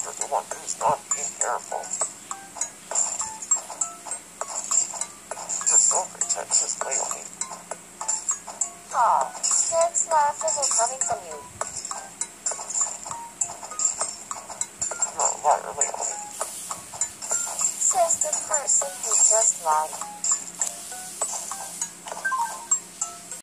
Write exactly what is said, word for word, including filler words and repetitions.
for the one who's not being careful. Your soul protects his Léonie. Aw, Ned's laugh isn't coming from you. You're a liar, Léonie. Says the person who just lied.